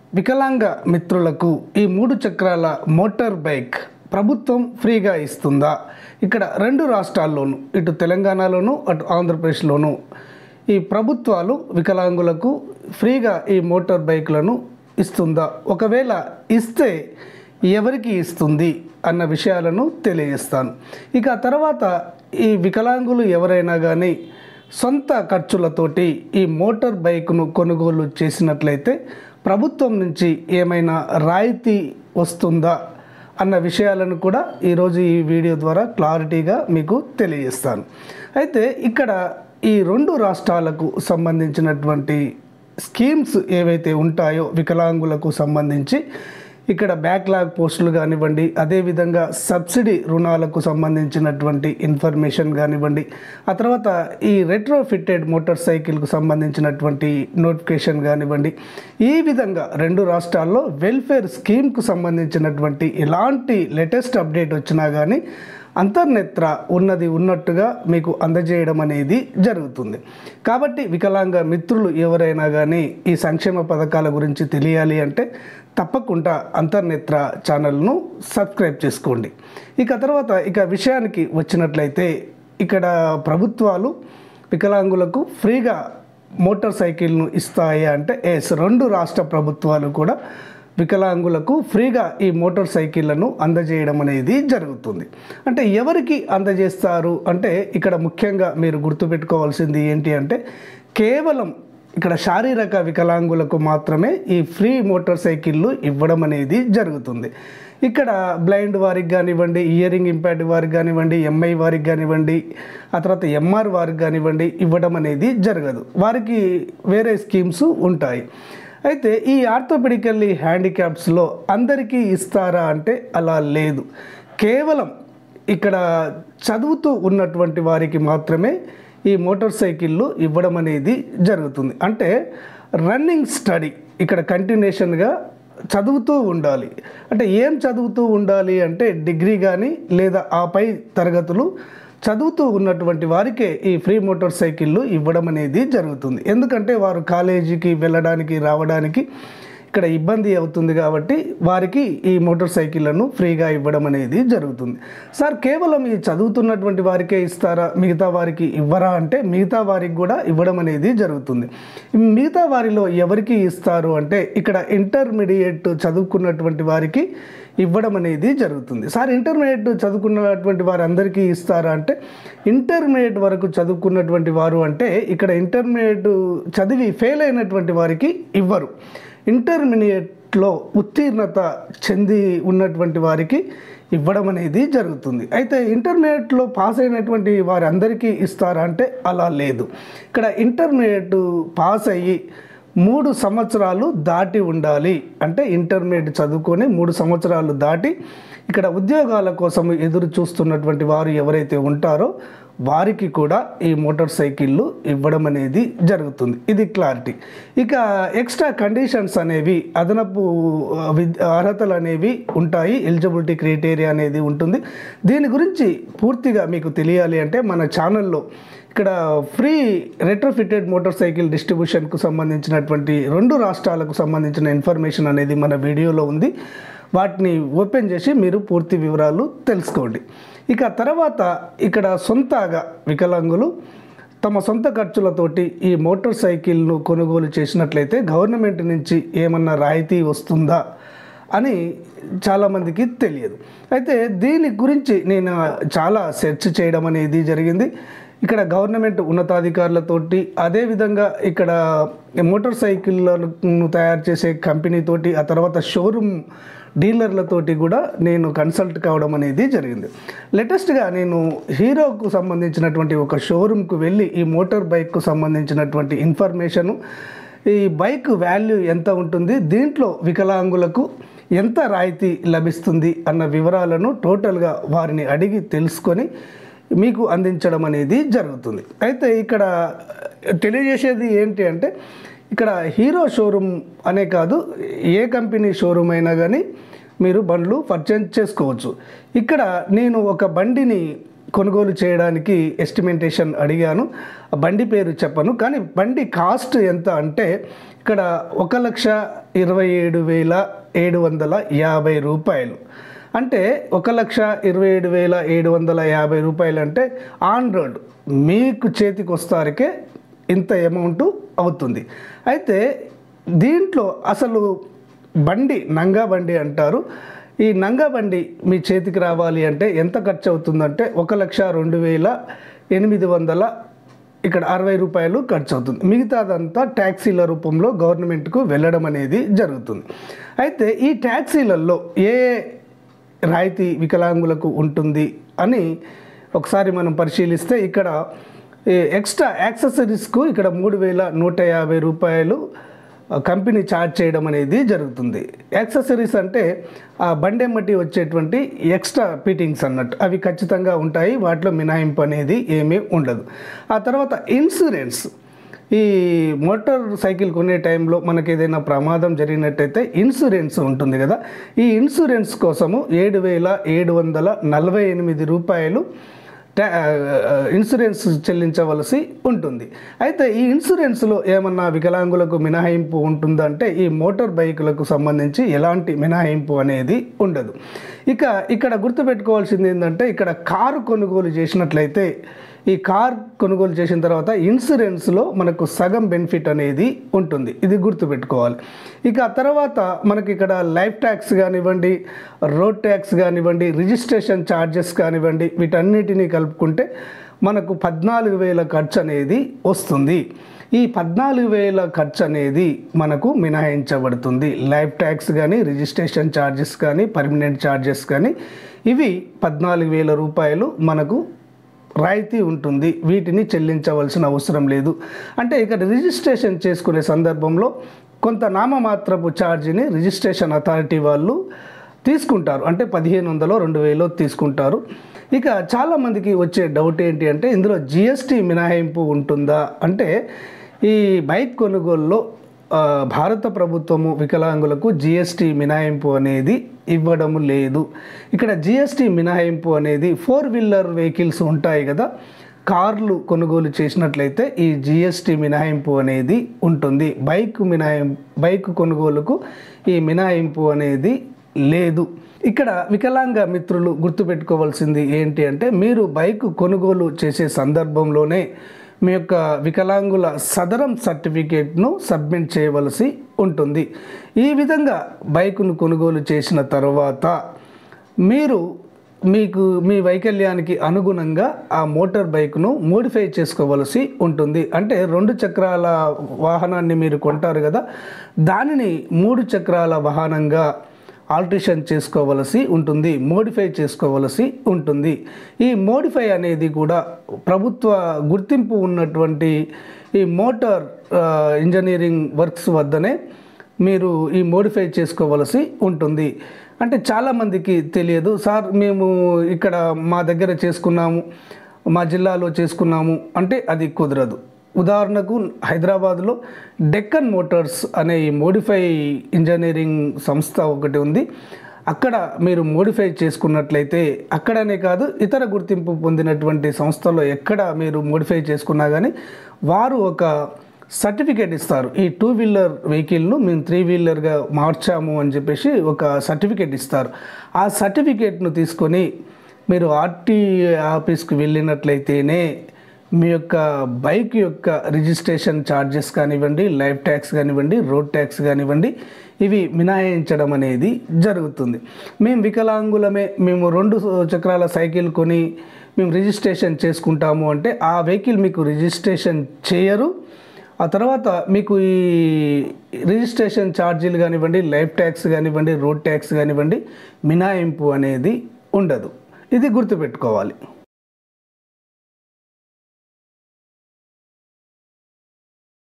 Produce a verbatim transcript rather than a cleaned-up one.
వికలాంగ మిత్రులకు ఈ మూడు చక్రాల మోటార్ బైక్ ప్రభుత్వం ఫ్రీగా ఇస్తుందా? ఇక్కడ రెండు రాష్ట్రాల్లోనూ, ఇటు తెలంగాణలోను అటు ఆంధ్రప్రదేశ్లోను ఈ ప్రభుత్వాలు వికలాంగులకు ఫ్రీగా ఈ మోటార్ బైక్లను ఇస్తుందా? ఒకవేళ ఇస్తే ఎవరికి ఇస్తుంది అన్న విషయాలను తెలియజేస్తాను. ఇక తర్వాత ఈ వికలాంగులు ఎవరైనా కానీ సొంత ఖర్చులతోటి ఈ మోటార్ బైక్ను కొనుగోలు చేసినట్లయితే ప్రభుత్వం నుంచి ఏమైనా రాయితీ వస్తుందా అన్న విషయాలను కూడా ఈరోజు ఈ వీడియో ద్వారా క్లారిటీగా మీకు తెలియజేస్తాను. అయితే ఇక్కడ ఈ రెండు రాష్ట్రాలకు సంబంధించినటువంటి స్కీమ్స్ ఏవైతే ఉంటాయో వికలాంగులకు సంబంధించి ఇక్కడ బ్యాక్లాగ్ పోస్టులు కానివ్వండి, అదేవిధంగా సబ్సిడీ రుణాలకు సంబంధించినటువంటి ఇన్ఫర్మేషన్ కానివ్వండి, ఆ తర్వాత ఈ రెట్రో ఫిట్టెడ్ మోటార్ సైకిల్కు సంబంధించినటువంటి నోటిఫికేషన్ కానివ్వండి, ఈ విధంగా రెండు రాష్ట్రాల్లో వెల్ఫేర్ స్కీమ్కు సంబంధించినటువంటి ఎలాంటి లేటెస్ట్ అప్డేట్ వచ్చినా కానీ అంతర్నేత్ర ఉన్నది ఉన్నట్టుగా మీకు అందజేయడం అనేది జరుగుతుంది. కాబట్టి వికలాంగ మిత్రులు ఎవరైనా కానీ ఈ సంక్షేమ పథకాల గురించి తెలియాలి అంటే తప్పకుండా అంతర్నేత్ర ఛానల్ను సబ్స్క్రైబ్ చేసుకోండి. ఇక తర్వాత ఇక విషయానికి వచ్చినట్లయితే ఇక్కడ ప్రభుత్వాలు వికలాంగులకు ఫ్రీగా మోటార్ సైకిల్ను ఇస్తాయి అంటే ఎస్, రెండు రాష్ట్ర ప్రభుత్వాలు కూడా వికలాంగులకు ఫ్రీగా ఈ మోటార్ సైకిళ్లను అందజేయడం అనేది జరుగుతుంది. అంటే ఎవరికి అందజేస్తారు అంటే ఇక్కడ ముఖ్యంగా మీరు గుర్తుపెట్టుకోవాల్సింది ఏంటి అంటే కేవలం ఇక్కడ శారీరక వికలాంగులకు మాత్రమే ఈ ఫ్రీ మోటార్ సైకిళ్ళు ఇవ్వడం అనేది జరుగుతుంది. ఇక్కడ బ్లైండ్ వారికి కానివ్వండి, ఇయరింగ్ ఇంపాక్ట్ వారికి కానివ్వండి, ఎంఐ వారికి కానివ్వండి, ఆ తర్వాత ఎంఆర్ వారికి కానివ్వండి ఇవ్వడం అనేది జరగదు. వారికి వేరే స్కీమ్స్ ఉంటాయి. అయితే ఈ ఆర్థోపెడికల్లీ హ్యాండిక్యాప్స్లో అందరికీ ఇస్తారా అంటే అలా లేదు. కేవలం ఇక్కడ చదువుతూ ఉన్నటువంటి వారికి మాత్రమే ఈ మోటార్ సైకిళ్ళు ఇవ్వడం అనేది జరుగుతుంది. అంటే రన్నింగ్ స్టడీ ఇక్కడ కంటిన్యూషన్గా చదువుతూ ఉండాలి. అంటే ఏం చదువుతూ ఉండాలి అంటే డిగ్రీ కానీ లేదా ఆ పై తరగతులు చదువుతూ ఉన్నటువంటి వారికే ఈ ఫ్రీ మోటార్ సైకిళ్ళు ఇవ్వడం అనేది జరుగుతుంది. ఎందుకంటే వారు కాలేజీకి వెళ్ళడానికి రావడానికి ఇక్కడ ఇబ్బంది అవుతుంది కాబట్టి వారికి ఈ మోటార్ సైకిళ్లను ఫ్రీగా ఇవ్వడం అనేది జరుగుతుంది. సార్ కేవలం ఈ చదువుతున్నటువంటి వారికే ఇస్తారా, మిగతా వారికి ఇవ్వరా అంటే మిగతా వారికి కూడా ఇవ్వడం అనేది జరుగుతుంది. మిగతా వారిలో ఎవరికి ఇస్తారు అంటే ఇక్కడ ఇంటర్మీడియట్ చదువుకున్నటువంటి వారికి ఇవ్వడం అనేది జరుగుతుంది. సార్ ఇంటర్మీడియట్ చదువుకున్నటువంటి వారు అందరికీ ఇస్తారా అంటే ఇంటర్మీడియట్ వరకు చదువుకున్నటువంటి వారు అంటే ఇక్కడ ఇంటర్మీడియట్ చదివి ఫెయిల్ అయినటువంటి వారికి ఇవ్వరు. ఇంటర్మీడియట్లో ఉత్తీర్ణత చెంది ఉన్నటువంటి వారికి ఇవ్వడం అనేది జరుగుతుంది. అయితే ఇంటర్మీడియట్లో పాస్ అయినటువంటి వారి అందరికీ ఇస్తారా అంటే అలా లేదు. ఇక్కడ ఇంటర్మీడియట్ పాస్ అయ్యి మూడు సంవత్సరాలు దాటి ఉండాలి. అంటే ఇంటర్మీడియట్ చదువుకొని మూడు సంవత్సరాలు దాటి ఇక్కడ ఉద్యోగాల కోసం ఎదురు చూస్తున్నటువంటి వారు ఎవరైతే ఉంటారో వారికి కూడా ఈ మోటార్ సైకిళ్ళు ఇవ్వడం అనేది జరుగుతుంది. ఇది క్లారిటీ. ఇక ఎక్స్ట్రా కండిషన్స్ అనేవి, అదనపు విద్ అర్హతలు అనేవి ఉంటాయి. ఎలిజిబిలిటీ క్రైటీరియా అనేది ఉంటుంది. దీని గురించి పూర్తిగా మీకు తెలియాలి అంటే మన ఛానల్లో ఇక్కడ ఫ్రీ రెట్రోఫిటెడ్ మోటార్ సైకిల్ డిస్ట్రిబ్యూషన్కు సంబంధించినటువంటి రెండు రాష్ట్రాలకు సంబంధించిన ఇన్ఫర్మేషన్ అనేది మన వీడియోలో ఉంది. వాటిని ఓపెన్ చేసి మీరు పూర్తి వివరాలు తెలుసుకోండి. ఇక తర్వాత ఇక్కడ సొంతగా వికలాంగులు తమ సొంత ఖర్చులతోటి ఈ మోటార్ సైకిల్ను కొనుగోలు చేసినట్లయితే గవర్నమెంట్ నుంచి ఏమన్నా రాయితీ వస్తుందా అని చాలామందికి తెలియదు. అయితే దీని గురించి నేను చాలా సెర్చ్ చేయడం అనేది జరిగింది. ఇక్కడ గవర్నమెంట్ ఉన్నతాధికారులతోటి, అదేవిధంగా ఇక్కడ మోటార్ సైకిళ్ళను తయారు చేసే కంపెనీతోటి, ఆ తర్వాత షోరూమ్ డీలర్లతోటి కూడా నేను కన్సల్ట్ కావడం అనేది జరిగింది. లేటెస్ట్గా నేను హీరోకు సంబంధించినటువంటి ఒక షోరూమ్కు వెళ్ళి ఈ మోటార్ బైక్కు సంబంధించినటువంటి ఇన్ఫర్మేషను, ఈ బైక్ వాల్యూ ఎంత ఉంటుంది, దీంట్లో వికలాంగులకు ఎంత రాయితీ లభిస్తుంది అన్న వివరాలను టోటల్గా వారిని అడిగి తెలుసుకొని మీకు అందించడం అనేది జరుగుతుంది. అయితే ఇక్కడ తెలియజేసేది ఏంటి అంటే ఇక్కడ హీరో షోరూమ్ అనే కాదు, ఏ కంపెనీ షోరూమ్ అయినా కానీ మీరు బండ్లు పర్చేజ్ చేసుకోవచ్చు. ఇక్కడ నేను ఒక బండిని కొనుగోలు చేయడానికి ఎస్టిమేటేషన్ అడిగాను. బండి పేరు చెప్పను, కానీ బండి కాస్ట్ ఎంత అంటే ఇక్కడ ఒక లక్ష ఇరవై ఏడు వేల ఏడు వందల యాభై రూపాయలు. అంటే ఒక లక్ష ఇరవై ఏడు వేల ఏడు వందల యాభై రూపాయలు అంటే ఆన్ రోడ్ మీకు చేతికి వస్తారకే ఇంత అమౌంట్ అవుతుంది. అయితే దీంట్లో అసలు బండి నంగా బండి అంటారు. ఈ నంగా బండి మీ చేతికి రావాలి అంటే ఎంత ఖర్చు అవుతుందంటే ఒక లక్ష రెండు వేల ఎనిమిది వందల ఇక్కడ అరవై రూపాయలు ఖర్చు అవుతుంది. మిగతాదంతా ట్యాక్సీల రూపంలో గవర్నమెంట్కు వెళ్ళడం అనేది జరుగుతుంది. అయితే ఈ ట్యాక్సీలలో ఏ రాయితీ వికలాంగులకు ఉంటుంది అని ఒకసారి మనం పరిశీలిస్తే ఇక్కడ ఎక్స్ట్రా యాక్సెసరీస్కు ఇక్కడ మూడు వేల నూట యాభై రూపాయలు కంపెనీ ఛార్జ్ చేయడం అనేది జరుగుతుంది. యాక్సెసరీస్ అంటే ఆ బండెమ్మటి వచ్చేటువంటి ఎక్స్ట్రా ఫిట్టింగ్స్ అన్నట్టు అవి ఖచ్చితంగా ఉంటాయి, వాటిలో మినహాయింపు అనేది ఏమీ ఉండదు. ఆ తర్వాత ఇన్సూరెన్స్, ఈ మోటార్ సైకిల్ కొనే టైంలో మనకి ఏదైనా ప్రమాదం జరిగినట్టయితే ఇన్సూరెన్స్ ఉంటుంది కదా, ఈ ఇన్సూరెన్స్ కోసము ఏడు వేల ఏడు వందల నలభై ఎనిమిది రూపాయలు ఇన్సూరెన్స్ చెల్లించవలసి ఉంటుంది. అయితే ఈ ఇన్సూరెన్స్లో ఏమన్నా వికలాంగులకు మినహాయింపు ఉంటుందంటే ఈ మోటార్ బైకులకు సంబంధించి ఎలాంటి మినహాయింపు అనేది ఉండదు. ఇక ఇక్కడ గుర్తుపెట్టుకోవాల్సింది ఏంటంటే ఇక్కడ కారు కొనుగోలు చేసినట్లయితే ఈ కార్ కొనుగోలు చేసిన తర్వాత ఇన్సూరెన్స్లో మనకు సగం బెనిఫిట్ అనేది ఉంటుంది, ఇది గుర్తుపెట్టుకోవాలి. ఇక తర్వాత మనకి ఇక్కడ లైఫ్ ట్యాక్స్ కానివ్వండి, రోడ్ ట్యాక్స్ కానివ్వండి, రిజిస్ట్రేషన్ ఛార్జెస్ కానివ్వండి, వీటన్నిటినీ కలుపుకుంటే మనకు పద్నాలుగు వేల ఖర్చు అనేది వస్తుంది. ఈ పద్నాలుగు వేల ఖర్చు అనేది మనకు మినహాయించబడుతుంది. లైఫ్ ట్యాక్స్ కానీ, రిజిస్ట్రేషన్ ఛార్జెస్ కానీ, పర్మనెంట్ ఛార్జెస్ కానీ, ఇవి పద్నాలుగు వేల రూపాయలు మనకు రాయితీ ఉంటుంది. వీటిని చెల్లించవలసిన అవసరం లేదు. అంటే ఇక్కడ రిజిస్ట్రేషన్ చేసుకునే సందర్భంలో కొంత నామమాత్రపు ఛార్జీని రిజిస్ట్రేషన్ అథారిటీ వాళ్ళు తీసుకుంటారు, అంటే పదిహేను వందలు రెండు వేలు తీసుకుంటారు. ఇక చాలామందికి వచ్చే డౌట్ ఏంటి అంటే ఇందులో జిఎస్టీ మినహాయింపు ఉంటుందా అంటే ఈ బైక్ కొనుగోలులో భారత ప్రభుత్వము వికలాంగులకు జిఎస్టీ మినహాయింపు అనేది ఇవ్వడం లేదు. ఇక్కడ జిఎస్టీ మినహాయింపు అనేది ఫోర్ వీలర్ వెహికల్స్ ఉంటాయి కదా, కార్లు కొనుగోలు చేసినట్లయితే ఈ జిఎస్టీ మినహాయింపు అనేది ఉంటుంది. బైక్ మినహాయింపు బైక్ కొనుగోలుకు ఈ మినహాయింపు అనేది లేదు. ఇక్కడ వికలాంగ మిత్రులు గుర్తుపెట్టుకోవాల్సింది ఏంటి అంటే మీరు బైక్ కొనుగోలు చేసే సందర్భంలోనే మీ యొక్క వికలాంగుల సదరం సర్టిఫికేట్ను సబ్మిట్ చేయవలసి ఉంటుంది. ఈ విధంగా బైకును కొనుగోలు చేసిన తర్వాత మీరు మీకు మీ వైకల్యానికి అనుగుణంగా ఆ మోటార్ బైక్ను మోడిఫై చేసుకోవలసి ఉంటుంది. అంటే రెండు చక్రాల వాహనాన్ని మీరు కొంటారు కదా, దానిని మూడు చక్రాల వాహనంగా ఆల్టరేషన్ చేసుకోవలసి ఉంటుంది, మోడిఫై చేసుకోవలసి ఉంటుంది. ఈ మోడిఫై అనేది కూడా ప్రభుత్వ గుర్తింపు ఉన్నటువంటి ఈ మోటార్ ఇంజనీరింగ్ వర్క్స్ వద్దనే మీరు ఈ మోడిఫై చేసుకోవలసి ఉంటుంది. అంటే చాలామందికి తెలియదు, సార్ మేము ఇక్కడ మా దగ్గర చేసుకున్నాము, మా జిల్లాలో చేసుకున్నాము అంటే అది కుదరదు. ఉదాహరణకు హైదరాబాద్లో డెక్కన్ మోటార్స్ అనే ఈ మోడిఫై ఇంజనీరింగ్ సంస్థ ఒకటి ఉంది. అక్కడ మీరు మోడిఫై చేసుకున్నట్లయితే అక్కడనే కాదు ఇతర గుర్తింపు పొందినటువంటి సంస్థలో ఎక్కడ మీరు మోడిఫై చేసుకున్నా కానీ వారు ఒక సర్టిఫికేట్ ఇస్తారు. ఈ టూ వీలర్ వెహికల్ను మేము త్రీ వీలర్గా మార్చాము అని చెప్పేసి ఒక సర్టిఫికేట్ ఇస్తారు. ఆ సర్టిఫికేట్ను తీసుకొని మీరు ఆర్టీఏ ఆఫీస్కి వెళ్ళినట్లయితేనే మీ యొక్క బైక్ యొక్క రిజిస్ట్రేషన్ ఛార్జెస్ కానివ్వండి, లైఫ్ ట్యాక్స్ కానివ్వండి, రోడ్ ట్యాక్స్ కానివ్వండి, ఇవి మినహాయించడం అనేది జరుగుతుంది. మేము వికలాంగులమే, మేము రెండు చక్రాల సైకిల్ కొని మేము రిజిస్ట్రేషన్ చేసుకుంటాము అంటే ఆ వెహికల్ మీకు రిజిస్ట్రేషన్ చేయరు. ఆ తర్వాత మీకు ఈ రిజిస్ట్రేషన్ ఛార్జీలు కానివ్వండి, లైఫ్ ట్యాక్స్ కానివ్వండి, రోడ్ ట్యాక్స్ కానివ్వండి, మినహాయింపు అనేది ఉండదు. ఇది గుర్తుపెట్టుకోవాలి.